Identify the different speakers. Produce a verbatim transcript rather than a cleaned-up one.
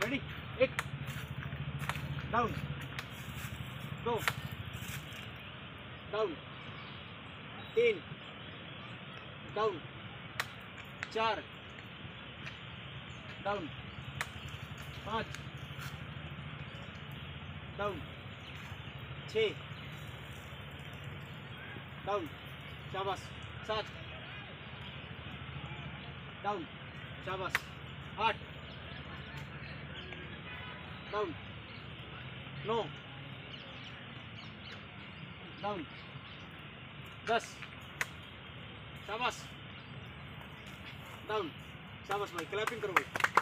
Speaker 1: Ready, एक down, दो down, तीन डाउन, चार डाउन, पाँच डाउन, छः डाउन, शाबाश, सात डाउन, शाबाश, आठ डाउन, नौ डाउन, दस शाबाश डाउन, शाबाश भाई, क्लैपिंग करो भाई।